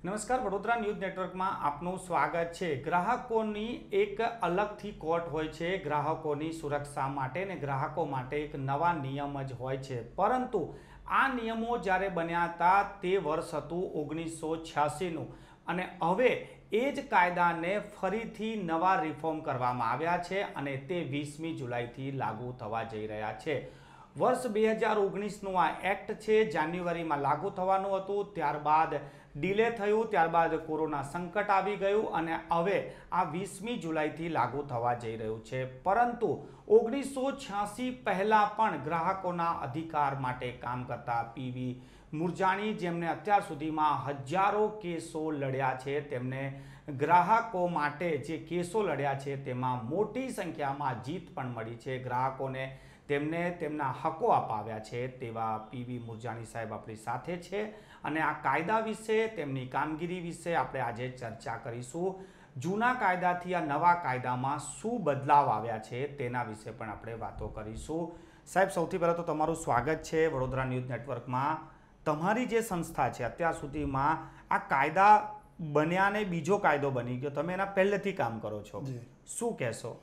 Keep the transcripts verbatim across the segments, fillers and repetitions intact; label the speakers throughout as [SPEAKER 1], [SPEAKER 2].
[SPEAKER 1] નમસ્કાર, વડોદરા ન્યૂઝ નેટવર્કમાં આપનું સ્વાગત છે। ગ્રાહકોની એક અલગથી કોર્ટ હોય છે, ગ્રાહકોની સુરક્ષા માટે ને ગ્રાહકો માટે એક નવા નિયમ જ હોય છે। પરંતુ આ નિયમો જ્યારે બન્યા હતા તે વર્ષ હતું ઓગણીસો છ્યાસીનું અને હવે એ જ કાયદાને ફરીથી નવા રિફોર્મ કરવામાં આવ્યા છે અને તે વીસમી જુલાઈથી લાગુ થવા જઈ રહ્યા છે। વર્ષ બે હજાર ઓગણીસનું આ એક્ટ છે, જાન્યુઆરીમાં લાગુ થવાનું હતું, ત્યારબાદ ડિલે થયું, ત્યારબાદ કોરોના સંકટ આવી ગયું અને હવે આ વીસમી જુલાઈથી લાગુ થવા જઈ રહ્યું છે। પરંતુ ઓગણીસો છ્યાસી પહેલાં પણ ગ્રાહકોના અધિકાર માટે કામ કરતા પીવી મુરજાણી, જેમને અત્યાર સુધીમાં હજારો કેસો લડ્યા છે, તેમને ગ્રાહકો માટે જે કેસો લડ્યા છે તેમાં મોટી સંખ્યામાં જીત પણ મળી છે। ગ્રાહકોને તેમને તેમના હકો અપાવ્યા છે તેવા પીવી મુરજાણી સાહેબ આપણી સાથે છે અને આ કાયદા વિશે, તેમની કામગીરી વિશે આપણે આજે ચર્ચા કરીશું। જૂના કાયદાથી આ નવા કાયદામાં શું બદલાવ આવ્યા છે તેના વિશે પણ આપણે વાતો કરીશું। સાહેબ, સૌથી પહેલાં તો તમારું સ્વાગત છે વડોદરા ન્યૂઝ નેટવર્કમાં। તમારી જે સંસ્થા છે અત્યાર સુધીમાં આ કાયદા બન્યાને બીજો કાયદો બની ગયો, તમે એના પહેલેથી કામ કરો છો, શું કહેશો?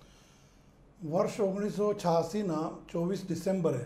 [SPEAKER 2] વર્ષ ઓગણીસો છ્યાસીના ચોવીસ ડિસેમ્બરે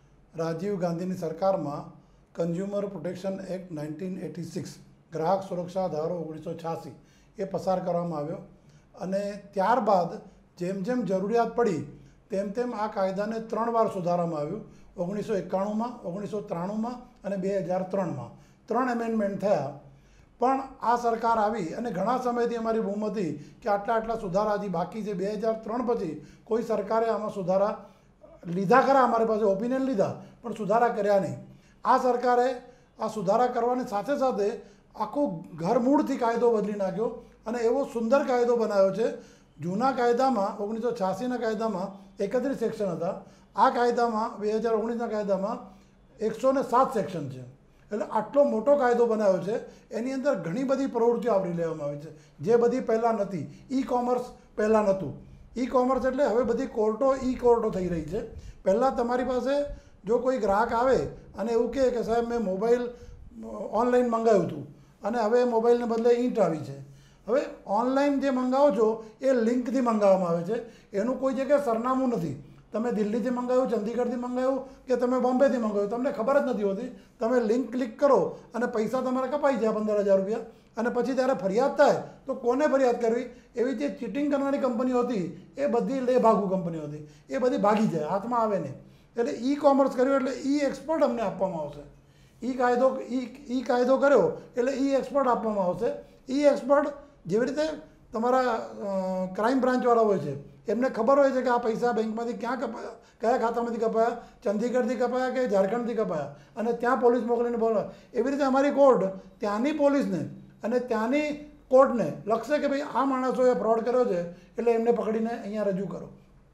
[SPEAKER 2] રાજીવ ગાંધીની સરકારમાં consumer protection act nineteen eighty six ગ્રાહક સુરક્ષા ધારો ઓગણીસો છ્યાસી એ પસાર કરવામાં આવ્યો અને ત્યારબાદ જેમ જેમ જરૂરિયાત પડી તેમ તેમ આ કાયદાને ત્રણ વાર સુધારવામાં આવ્યું। ઓગણીસો એકાણુંમાં, ઓગણીસો ત્રાણુંમાં અને બે હજાર ત્રણમાં ત્રણ એમેન્ડમેન્ટ થયા। પણ આ સરકાર આવી અને ઘણા સમયથી અમારી બૂમ હતી કે આટલા આટલા સુધારા હજી બાકી છે। બે હજાર ત્રણ પછી કોઈ સરકારે આમાં સુધારા લીધા ખરા, અમારી પાસે ઓપિનિયન લીધા પણ સુધારા કર્યા નહીં। આ સરકારે આ સુધારા કરવાની સાથે સાથે આખો ઘરમૂળથી કાયદો બદલી નાખ્યો અને એવો સુંદર કાયદો બનાવ્યો છે। જૂના કાયદામાં ઓગણીસો છ્યાસીના કાયદામાં એકત્રીસ સેક્શન હતા, આ કાયદામાં બે હજાર ઓગણીસના કાયદામાં એકસો ને સાત સેક્શન છે। એટલે આટલો મોટો કાયદો બનાવ્યો છે, એની અંદર ઘણી બધી પ્રવૃત્તિઓ આવરી લેવામાં આવી છે જે બધી પહેલાં નથી। ઈ કોમર્સ પહેલાં નહોતું। ઈ કોમર્સ એટલે હવે બધી કોર્ટો ઈ કોર્ટો થઈ રહી છે। પહેલાં તમારી પાસે જો કોઈ ગ્રાહક આવે અને એવું કહે કે સાહેબ મેં મોબાઈલ ઓનલાઈન મંગાવ્યું હતું અને હવે મોબાઈલને બદલે ઈંટ આવી છે, હવે ઓનલાઈન જે મંગાવો છો એ લિંકથી મંગાવવામાં આવે છે, એનું કોઈ જગ્યાએ સરનામું નથી। તમે દિલ્હીથી મંગાવ્યું, ચંદીગઢથી મંગાવ્યું કે તમે બોમ્બેથી મંગાવ્યું, તમને ખબર જ નથી હોતી। તમે લિંક ક્લિક કરો અને પૈસા તમારે કપાઈ જાય પંદર હજાર રૂપિયા અને પછી ત્યારે ફરિયાદ થાય તો કોને ફરિયાદ કરવી? એવી જે ચીટિંગ કરનારી કંપનીઓ હતી એ બધી લે ભાગુ કંપનીઓ હતી, એ બધી ભાગી જાય, હાથમાં આવે નહીં। એટલે ઈ કોમર્સ કર્યું એટલે ઈ એક્સપર્ટ અમને આપવામાં આવશે। ઈ કાયદો ઈ ઈ કાયદો કર્યો એટલે ઈ એક્સપર્ટ આપવામાં આવશે। ઈ એક્સપર્ટ જેવી રીતે તમારા ક્રાઇમ બ્રાન્ચવાળા હોય છે, એમને ખબર હોય છે કે આ પૈસા બેંકમાંથી ક્યાં કપાયા, કયા ખાતામાંથી કપાયા, ચંદીગઢથી કપાયા કે ઝારખંડથી કપાયા અને ત્યાં પોલીસ મોકલીને બોલાવે। એવી રીતે અમારી કોર્ટ ત્યાંની પોલીસને અને ત્યાંની કોર્ટને લખશે કે ભાઈ આ માણસોએ ફ્રોડ કર્યો છે એટલે એમને પકડીને અહીંયા રજૂ કરો।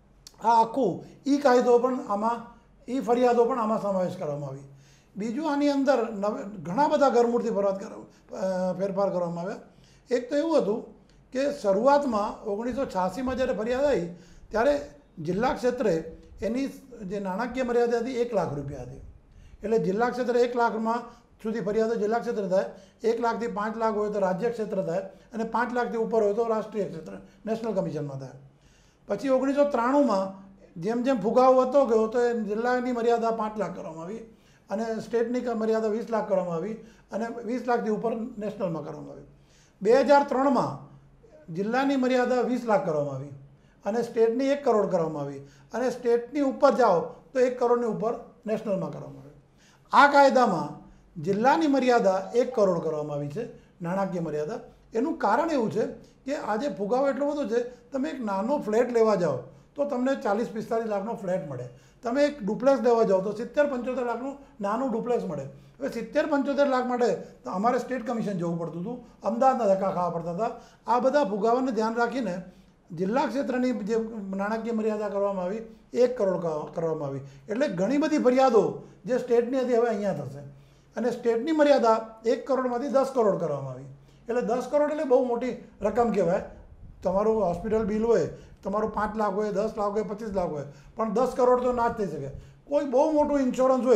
[SPEAKER 2] આ આખું ઈ કાયદો પણ આમાં, ઈ ફરિયાદો પણ આમાં સમાવેશ કરવામાં આવી। બીજું આની અંદર નવે ઘણા બધા ઘરમૂળથી ફરિયાદ કરવા ફેરફાર કરવામાં આવ્યા। એક તો એવું હતું કે શરૂઆતમાં ઓગણીસો છ્યાસીમાં જ્યારે ફરિયાદ આવી ત્યારે જિલ્લા ક્ષેત્રે એની જે નાણાકીય મર્યાદા હતી એક લાખ રૂપિયા હતી। એટલે જિલ્લા ક્ષેત્રે એક લાખમાં સુધી ફરિયાદો જિલ્લા ક્ષેત્ર થાય, એક લાખથી પાંચ લાખ હોય તો રાજ્ય ક્ષેત્ર થાય અને પાંચ લાખથી ઉપર હોય તો રાષ્ટ્રીય ક્ષેત્ર નેશનલ કમિશનમાં થાય। પછી ઓગણીસો ત્રાણુંમાં જેમ જેમ ફુગાવો વધતો ગયો તો એ જિલ્લાની મર્યાદા પાંચ લાખ કરવામાં આવી અને સ્ટેટની મર્યાદા વીસ લાખ કરવામાં આવી અને વીસ લાખથી ઉપર નેશનલમાં કરવામાં આવી। બે હજાર ત્રણમાં જિલ્લાની મર્યાદા વીસ લાખ કરવામાં આવી અને સ્ટેટની એક કરોડ કરવામાં આવી અને સ્ટેટની ઉપર જાઓ તો એક કરોડની ઉપર નેશનલમાં કરવામાં આવી। આ કાયદામાં જિલ્લાની મર્યાદા એક કરોડ કરવામાં આવી છે, નાણાકીય મર્યાદા। એનું કારણ એવું છે કે આજે ફુગાવો એટલો બધો છે, તમે એક નાનો ફ્લેટ લેવા જાઓ તો તમને ચાલીસ પિસ્તાલીસ લાખનો ફ્લેટ મળે, તમે એક ડુપ્લેક્સ લેવા જાઓ તો સિત્તેર પંચોતેર લાખનું નાનું ડુપ્લેક્સ મળે। હવે સિત્તેર પંચોતેર લાખ માટે તો અમારે સ્ટેટ કમિશન જવું પડતું હતું, અમદાવાદના ધક્કા ખાવા પડતા હતા। આ બધા ફુગાવાને ધ્યાન રાખીને જિલ્લા ક્ષેત્રની જે નાણાકીય મર્યાદા કરવામાં આવી એક કરોડ કરવામાં આવી। એટલે ઘણી બધી ફરિયાદો જે સ્ટેટની હતી હવે અહીંયા થશે અને સ્ટેટની મર્યાદા એક કરોડમાંથી દસ કરોડ કરવામાં આવી। એટલે દસ કરોડ એટલે બહુ મોટી રકમ કહેવાય। તમારું હોસ્પિટલ બિલ હોય, તમારું પાંચ લાખ હોય, દસ લાખ હોય, પચીસ લાખ હોય, પણ દસ કરોડ તો ના જ થઈ શકે। કોઈ બહુ મોટું ઇન્સ્યોરન્સ હોય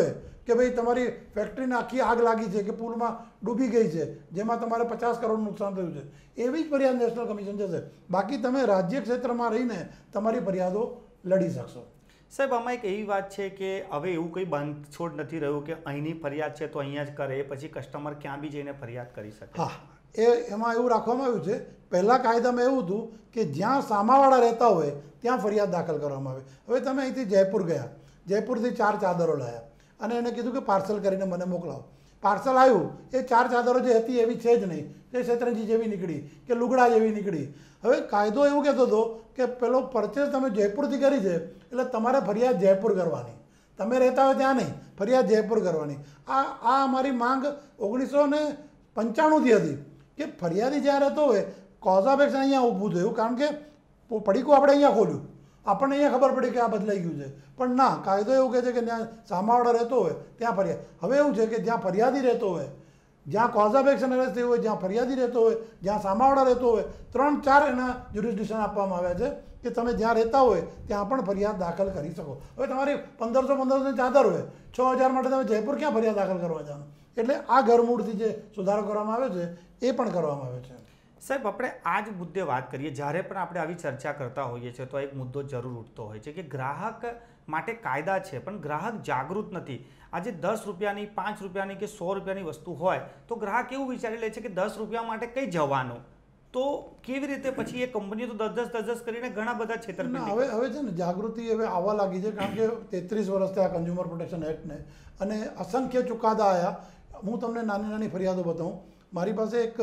[SPEAKER 2] કે ભાઈ તમારી ફેક્ટરીને આખી આગ લાગી છે કે પુલમાં ડૂબી ગઈ છે જેમાં તમારે પચાસ કરોડનું નુકસાન થયું છે, એવી જ ફરિયાદ નેશનલ કમિશન જશે. બાકી તમે રાજ્ય ક્ષેત્રમાં રહીને તમારી ફરિયાદો લડી શકશો.
[SPEAKER 1] સાહેબ, આમાં એક એવી વાત છે કે હવે એવું કંઈ બંધછોડ નથી રહ્યું કે અહીંની ફરિયાદ છે તો અહીંયા જ કરે, પછી કસ્ટમર ક્યાં બી જઈને ફરિયાદ કરી શકે.
[SPEAKER 2] હા, એ એમાં એવું રાખવામાં આવ્યું છે. પહેલાં કાયદામાં એવું હતું કે જ્યાં સામાવાળા રહેતા હોય ત્યાં ફરિયાદ દાખલ કરવામાં આવે. હવે તમે અહીંથી જયપુર ગયા, જયપુરથી ચાર ચાદરો લાવ્યા અને એને કીધું કે પાર્સલ કરીને મને મોકલાવો. પાર્સલ આવ્યું, એ ચાર ચાદરો જે હતી એવી છે જ નહીં, એ શેતરંજી જેવી નીકળી કે લુગડા જેવી નીકળી. હવે કાયદો એવું કહેતો હતો કે પેલો પરચેસ તમે જયપુરથી કરી છે એટલે તમારે ફરિયાદ જયપુર કરવાની, તમે રહેતા હોય ત્યાં નહીં, ફરિયાદ જયપુર કરવાની. આ આ અમારી માંગ ઓગણીસો ને પંચાણુંથી હતી કે ફરિયાદી જ્યાં રહેતો હોય કોઝ ઓફ એક્શન અહીંયા ઊભું થયું, કારણ કે પડીકું આપણે અહીંયા ખોલ્યું, આપણને અહીંયા ખબર પડી કે આ બદલાઈ ગયું છે. પણ ના, કાયદો એવું કહે છે કે જ્યાં સામાવાળો રહેતો હોય ત્યાં ફરિયાદ. હવે એવું છે કે જ્યાં ફરિયાદી રહેતો હોય, જ્યાં કોઝ ઓફ એક્શન અરેસ્ટ થયું હોય, જ્યાં ફરિયાદી રહેતો હોય, જ્યાં સામાવાળા રહેતો હોય, ત્રણ ચાર એના જ્યુરિસ્ડિક્શન આપવામાં આવ્યા છે કે તમે જ્યાં રહેતા હોય ત્યાં પણ ફરિયાદ દાખલ કરી શકો. હવે તમારી પંદરસો પંદરસોની ચાદર હોય, છ હજાર માટે તમે જયપુર ક્યાં ફરિયાદ દાખલ કરવા જવાનું? એટલે આ ઘરમૂળથી જે સુધારો કરવામાં આવ્યો છે એ પણ કરવામાં આવ્યો છે.
[SPEAKER 1] સાહેબ, આપણે આ જ મુદ્દે વાત કરીએ. જ્યારે પણ આપણે આવી ચર્ચા કરતા હોઈએ છીએ તો એક મુદ્દો જરૂર ઉઠતો હોય છે કે ગ્રાહક માટે કાયદા છે પણ ગ્રાહક જાગૃત નથી. આજે દસ રૂપિયાની, પાંચ રૂપિયાની કે સો રૂપિયાની વસ્તુ હોય તો ગ્રાહક એવું વિચારી લે છે કે દસ રૂપિયા માટે કઈ જવાનું, તો કેવી રીતે પછી એ કંપનીઓ તો દસ દસ દસ દસ કરીને ઘણા બધા છેતરપિંડી.
[SPEAKER 2] હવે હવે છે ને જાગૃતિ હવે આવવા લાગી છે, કારણ કે તેત્રીસ વર્ષ થયા કન્ઝ્યુમર પ્રોટેક્શન એક્ટને અને અસંખ્ય ચુકાદા આવ્યા. હું તમને નાની નાની ફરિયાદો બતાવું. મારી પાસે એક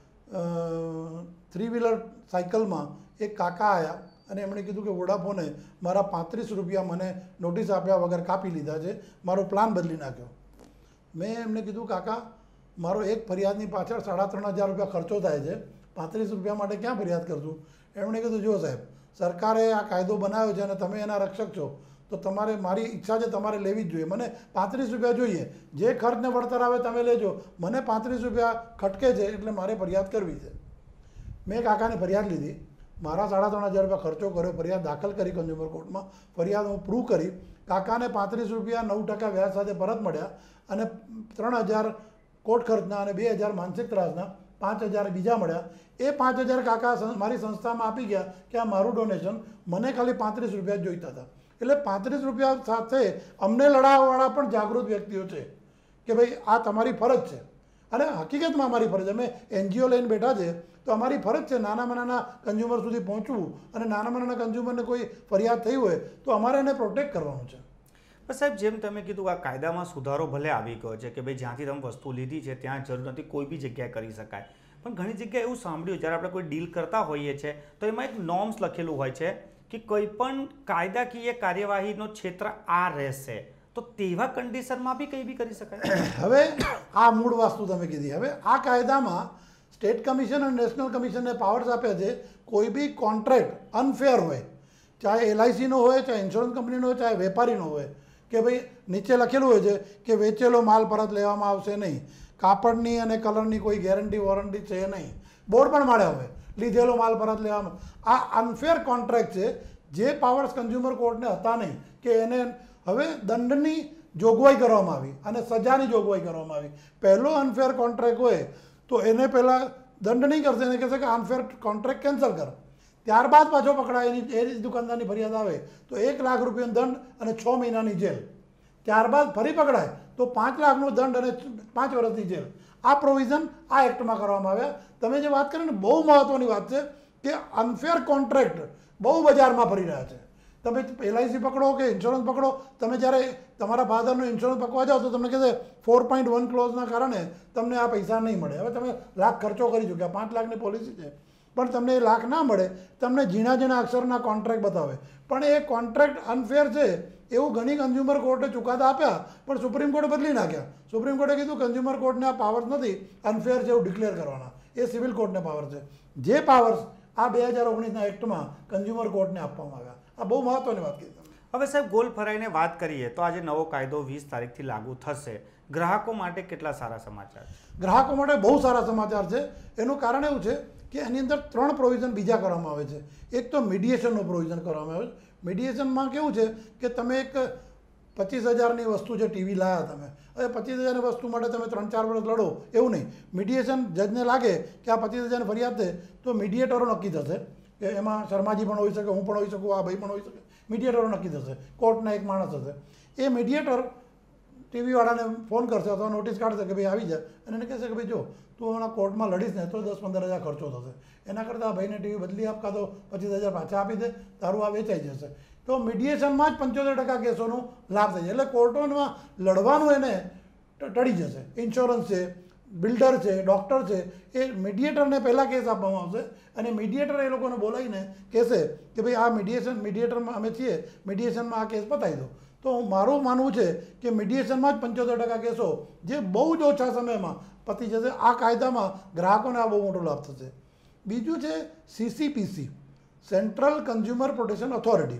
[SPEAKER 2] થ્રી વ્હીલર સાયકલમાં એક કાકા આવ્યા અને એમણે કીધું કે વોડાફોને મારા પાંત્રીસ રૂપિયા મને નોટિસ આપ્યા વગર કાપી લીધા છે, મારો પ્લાન બદલી નાખ્યો. મેં એમને કીધું કાકા, મારો એક ફરિયાદની પાછળ સાડા ત્રણ હજાર રૂપિયા ખર્ચો થાય છે, પાંત્રીસ રૂપિયા માટે ક્યાં ફરિયાદ કરશું? એમણે કીધું જો સાહેબ, સરકારે આ કાયદો બનાવ્યો છે અને તમે એના રક્ષક છો તો તમારે, મારી ઈચ્છા છે તમારે લેવી જ જોઈએ. મને પાંત્રીસ રૂપિયા જોઈએ, જે ખર્ચને વળતર આવે તમે લેજો, મને પાંત્રીસ રૂપિયા ખટકે છે એટલે મારે ફરિયાદ કરવી છે. મેં કાકાની ફરિયાદ લીધી, મારા સાડા ત્રણ હજાર રૂપિયા ખર્ચો કર્યો, ફરિયાદ દાખલ કરી કન્ઝ્યુમર કોર્ટમાં, ફરિયાદ હું પ્રૂવ કરી, કાકાને પાંત્રીસ રૂપિયા નવ ટકા વ્યાજ સાથે પરત મળ્યા અને ત્રણ હજાર કોર્ટ ખર્ચના અને બે હજાર માનસિક ત્રાસના પાંચ હજાર બીજા મળ્યા. એ પાંચ હજાર કાકા મારી સંસ્થામાં આપી ગયા કે આ મારું ડોનેશન, મને ખાલી પાંત્રીસ રૂપિયા જોઈતા હતા. એટલે પાંત્રીસ રૂપિયા સાથે અમને લડાવવાવાળા પણ જાગૃત વ્યક્તિઓ છે કે ભાઈ આ તમારી ફરજ છે. અને હકીકતમાં અમારી ફરજ, અમે એનજીઓ લઈને બેઠા છે તો અમારી ફરજ છે નાનામાં નાના કન્ઝ્યુમર સુધી પહોંચવું, અને નાનામાં નાના કન્ઝ્યુમરને કોઈ ફરિયાદ થઈ હોય તો અમારે એને પ્રોટેક્ટ કરવાનું છે.
[SPEAKER 1] પણ સાહેબ, જેમ તમે કીધું આ કાયદામાં સુધારો ભલે આવી ગયો છે કે ભાઈ જ્યાંથી તમે વસ્તુ લીધી છે ત્યાં જરૂર નથી, કોઈ બી જગ્યાએ કરી શકાય, પણ ઘણી જગ્યાએ એવું સાંભળ્યું જ્યારે આપણે કોઈ ડીલ કરતા હોઈએ છીએ તો એમાં એક નોર્મ્સ લખેલું હોય છે કે કોઈ પણ કાયદાકીય કાર્યવાહીનો ક્ષેત્ર આ રહેશે, તો તેવા કન્ડિશનમાં બી કંઈ બી કરી શકાય.
[SPEAKER 2] હવે આ મૂળ વસ્તુ તમે કીધી. હવે આ કાયદામાં સ્ટેટ કમિશન અને નેશનલ કમિશનને પાવર્સ આપ્યા છે. કોઈ બી કોન્ટ્રાક્ટ અનફેર હોય, ચાહે એલઆઈસીનો હોય, ચાહે ઇન્સ્યોરન્સ કંપનીનો હોય, ચાહે વેપારીનો હોય, કે ભાઈ નીચે લખેલું હોય છે કે વેચેલો માલ પરત લેવામાં આવશે નહીં, કાપડની અને કલરની કોઈ ગેરંટી વોરંટી છે નહીં, બોર્ડ પણ માળ્યા હોય, લીધેલો માલ પરત લેવામાં. આ અનફેર કોન્ટ્રાક્ટ છે, જે પાવર્સ કન્ઝ્યુમર કોર્ટને હતા નહીં કે એને હવે દંડની જોગવાઈ કરવામાં આવી અને સજાની જોગવાઈ કરવામાં આવી. પહેલો અનફેર કોન્ટ્રાક્ટ હોય તો એને પહેલાં દંડ નહીં કરશે, એને કહેશે કે અનફેર કોન્ટ્રાક્ટ કેન્સલ કરો. ત્યારબાદ પાછો પકડાય, એની એ દુકાનદારની ફરિયાદ આવે તો એક લાખ રૂપિયાનો દંડ અને છ મહિનાની જેલ. ત્યારબાદ ફરી પકડાય તો પાંચ લાખનો દંડ અને પાંચ વર્ષની જેલ. આ પ્રોવિઝન આ એક્ટમાં કરવામાં આવ્યા. તમે જે વાત કરી ને બહુ મહત્ત્વની વાત છે કે અનફેર કોન્ટ્રાક્ટ બહુ બજારમાં ફરી રહ્યા છે. તમે એલઆઈસી પકડો કે ઇન્સ્યોરન્સ પકડો, તમે જ્યારે તમારા ફાધરનો ઇન્સ્યોરન્સ પકવા જાઓ તો તમને કહેશે ફોર પોઈન્ટ વન ક્લોઝના કારણે તમને આ પૈસા નહીં મળે. હવે તમે લાખ ખર્ચો કરી ચૂક્યા, પાંચ લાખની પોલિસી છે, પણ તમને એ લાખ ના મળે, તમને ઝીણા ઝીણા અક્ષરના કોન્ટ્રાક્ટ બતાવે. પણ એ કોન્ટ્રાક્ટ અનફેર છે એવું ઘણી કન્ઝ્યુમર કોર્ટે ચુકાદા આપ્યા, પણ સુપ્રીમ કોર્ટે બદલી નાખ્યા. સુપ્રીમ કોર્ટે કીધું કન્ઝ્યુમર કોર્ટને આ પાવર્સ નથી અનફેર છે એવું ડિક્લેર કરવાના, એ સિવિલ કોર્ટને પાવર છે. જે પાવર્સ આ બે હજાર ઓગણીસના એક્ટમાં કન્ઝ્યુમર કોર્ટને આપવામાં આવ્યા. આ બહુ મહત્ત્વની વાત કીધી.
[SPEAKER 1] હવે સાહેબ, ગોલ ફરાઈને વાત કરીએ તો આજે નવો કાયદો વીસ તારીખથી લાગુ થશે. ગ્રાહકો માટે કેટલા સારા સમાચાર?
[SPEAKER 2] ગ્રાહકો માટે બહુ સારા સમાચાર છે. એનું કારણ એવું છે કે એની અંદર ત્રણ પ્રોવિઝન બીજા કરવામાં આવે છે. એક તો મીડિયેશનનો પ્રોવિઝન કરવામાં આવે છે. મીડિયેશનમાં કેવું છે કે તમે એક પચીસ હજારની વસ્તુ જે ટીવી લાવ્યા તમે, હવે પચીસ હજારની વસ્તુ માટે તમે ત્રણ ચાર વર્ષ લડો એવું નહીં. મીડિયેશન જજને લાગે કે આ પચીસ હજારની ફરિયાદ છે તો મીડિયેટરો નક્કી થશે કે એમાં શર્માજી પણ હોઈ શકે, હું પણ હોઈ શકું, આ ભાઈ પણ હોઈ શકે. મીડિયેટરો નક્કી થશે, કોર્ટના એક માણસ હશે. એ મીડિયેટર ટીવીવાળાને ફોન કરશે અથવા નોટિસ કાઢશે કે ભાઈ આવી જાય અને એને કહેશે કે ભાઈ જો તું હમણાં કોર્ટમાં લડીશ ને તો દસ પંદર હજાર ખર્ચો થશે, એના કરતાં આ ભાઈને ટીવી બદલી આપ કાં તો પચીસ હજાર પાછા આપી દે, તારું આ વેચાઈ જશે. તો મીડિયેશનમાં જ પંચોતેર ટકા કેસોનો લાભ થાય છે. એટલે કોર્ટોમાં લડવાનું એને ટળી જશે. ઇન્સ્યોરન્સ છે, બિલ્ડર છે, ડૉક્ટર છે, એ મીડિયેટરને પહેલાં કેસ આપવામાં આવશે અને મીડિયેટર એ લોકોને બોલાવીને કહેશે કે ભાઈ આ મીડિયેશન મીડિયેટરમાં અમે છીએ, મીડિયેશનમાં આ કેસ પતાવી દો. તો મારું માનવું છે કે મીડિયેશનમાં જ પંચોતેર ટકા કેસો જે બહુ જ ઓછા સમયમાં પતી જશે. આ કાયદામાં ગ્રાહકોને આ બહુ મોટો લાભ થશે. બીજું છે CCPC, central consumer protection authority.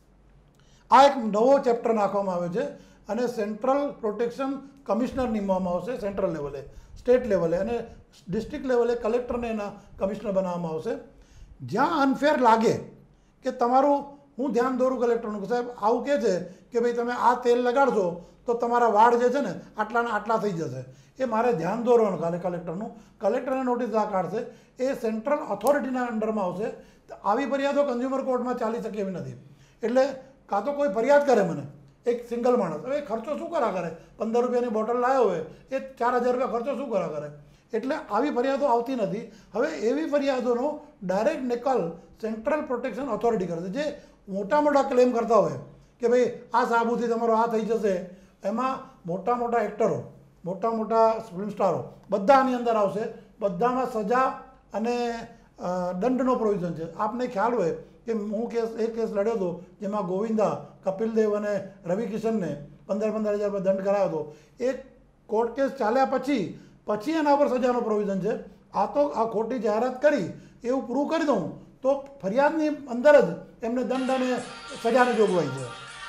[SPEAKER 2] આ એક નવો ચેપ્ટર નાખવામાં આવ્યો છે અને સેન્ટ્રલ પ્રોટેક્શન કમિશનર નિમવામાં આવશે સેન્ટ્રલ લેવલે, સ્ટેટ લેવલે અને ડિસ્ટ્રિક્ટ લેવલે કલેક્ટરને એના કમિશનર બનાવવામાં આવશે. જ્યાં અનફેર લાગે કે તમારું, હું ધ્યાન દોરું કલેક્ટરનું કે સાહેબ આવું કહે છે કે ભાઈ તમે આ તેલ લગાડશો તો તમારા વાળ જે છે ને આટલાના આટલા થઈ જશે, એ મારે ધ્યાન દોરવાનું ખાલી કલેક્ટરનું. કલેક્ટરને નોટિસ આ કાઢશે, એ સેન્ટ્રલ ઓથોરિટીના અંડરમાં આવશે. આવી ફરિયાદો કન્ઝ્યુમર કોર્ટમાં ચાલી શકે એવી નથી. એટલે કાં તો કોઈ ફરિયાદ કરે મને એક સિંગલ માણસ, હવે ખર્ચો શું કરા કરે, પંદર રૂપિયાની બોટલ લાવ્યો હોય એ ચાર હજાર રૂપિયા ખર્ચો શું કરા કરે. એટલે આવી ફરિયાદો આવતી નથી. હવે એવી ફરિયાદોનો ડાયરેક્ટ નિકાલ સેન્ટ્રલ પ્રોટેક્શન ઓથોરિટી કરશે. જે મોટા મોટા ક્લેમ કરતા હોય કે ભાઈ આ સાબુથી તમારો આ થઈ જશે, એમાં મોટા મોટા એક્ટરો, મોટા મોટા ફિલ્મ સ્ટારો બધા આની અંદર આવશે. બધામાં સજા અને દંડનો પ્રોવિઝન છે. આપને ખ્યાલ હોય કે હું કેસ એક કેસ લડ્યો હતો જેમાં ગોવિંદા, કપિલ દેવ અને રવિ કિશનને પંદર પંદર હજાર રૂપિયા દંડ કરાયો હતો. એ કોર્ટ કેસ ચાલ્યા પછી પછી એના પર સજાનો પ્રોવિઝન છે. આ તો આ ખોટી જાહેરાત કરી એવું પ્રૂવ કરી દઉં તો ફરિયાદની અંદર જ એમને દંડ અને સજાની જોગવાઈ છે.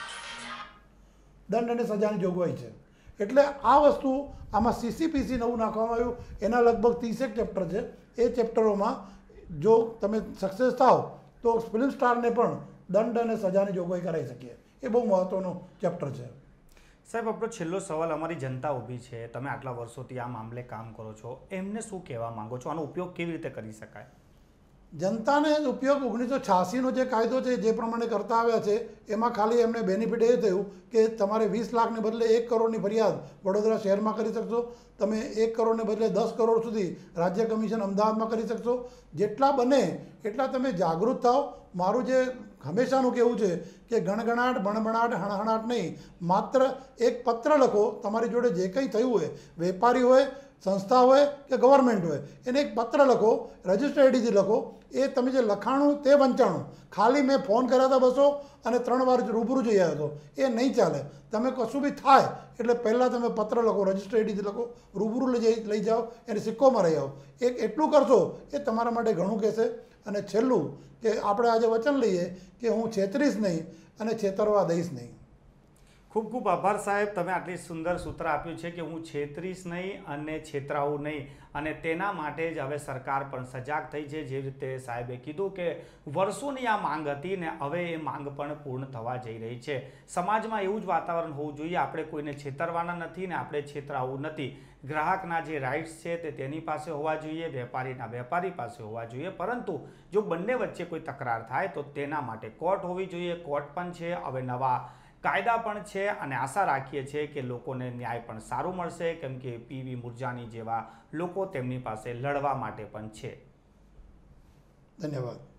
[SPEAKER 2] દંડ અને સજાની જોગવાઈ છે. એટલે આ વસ્તુ આમાં સીસીપીસી નવું નાખવામાં આવ્યું. એના લગભગ ત્રીસેક ચેપ્ટર છે. એ ચેપ્ટરોમાં જો તમે સક્સેસ થાવ તો ફિલ્મ સ્ટારને પણ દંડ અને સજાની જોગવાઈ કરાવી શકીએ. એ બહુ મહત્ત્વનો ચેપ્ટર છે.
[SPEAKER 1] સાહેબ, આપણો છેલ્લો સવાલ, અમારી જનતા ઊભી છે, તમે આટલા વર્ષોથી આ મામલે કામ કરો છો, એમને શું કહેવા માંગો છો? આનો ઉપયોગ કેવી રીતે કરી શકાય?
[SPEAKER 2] જનતાને ઉપયોગ ઓગણીસો છ્યાસીનો જે કાયદો છે જે પ્રમાણે કરતા આવ્યા છે એમાં ખાલી એમને બેનિફિટ એ થયું કે તમારે વીસ લાખને બદલે એક કરોડની ફરિયાદ વડોદરા શહેરમાં કરી શકશો. તમે એક કરોડને બદલે દસ કરોડ સુધી રાજ્ય કમિશન અમદાવાદમાં કરી શકશો. જેટલા બને એટલા તમે જાગૃત થાઓ. મારું જે હંમેશાનું કહેવું છે કે ગણગણાટ, બણબણાટ, હણહણાટ નહીં, માત્ર એક પત્ર લખો. તમારી જોડે જે કંઈ થયું હોય, વેપારી હોય, સંસ્થા હોય કે ગવર્મેન્ટ હોય, એને એક પત્ર લખો, રજિસ્ટર આઈડીથી લખો. એ તમે જે લખાણું તે વંચાણું, ખાલી મેં ફોન કર્યા હતા બસો અને ત્રણ વાર રૂબરૂ જઈ આવ્યો હતો, એ નહીં ચાલે. તમે કશું બી થાય એટલે પહેલાં તમે પત્ર લખો, રજિસ્ટર આઈડીથી લખો, રૂબરૂ લઈ જઈ લઈ જાઓ, એને સિક્કોમાં રહી આવો. એક એટલું કરશો એ તમારા માટે ઘણું કહેશે. અને છેલ્લું કે આપણે આજે વચન લઈએ કે હું છેતરીશ નહીં અને છેતરવા દઈશ નહીં.
[SPEAKER 1] ખૂબ ખૂબ આભાર સાહેબ, તમે આટલી સુંદર સૂત્ર આપ્યું છે કે હું છેતરીશ નહીં અને છેતરાવું નહીં, અને તેના માટે જ હવે સરકાર પણ સજાગ થઈ છે. જે રીતે સાહેબે કીધું કે વર્ષોની આ માંગ હતી ને હવે એ માંગ પણ પૂર્ણ થવા જઈ રહી છે. સમાજમાં એવું જ વાતાવરણ હોવું જોઈએ. આપણે કોઈને છેતરવાના નથી ને આપણે છેતરાવું નથી. ગ્રાહકના જે રાઇટ્સ છે તે તેની પાસે હોવા જોઈએ, વેપારીના વેપારી પાસે હોવા જોઈએ. પરંતુ જો બંને વચ્ચે કોઈ તકરાર થાય તો તેના માટે કોર્ટ હોવી જોઈએ. કોર્ટ પણ છે, હવે નવા કાયદા પણ છે, અને આશા રાખીએ છીએ કે લોકોને ન્યાય પણ સારું મળશે, કેમ કે પીવી મુરજાની જેવા લોકો તેમની પાસે લડવા માટે પણ છે.
[SPEAKER 2] ધન્યવાદ.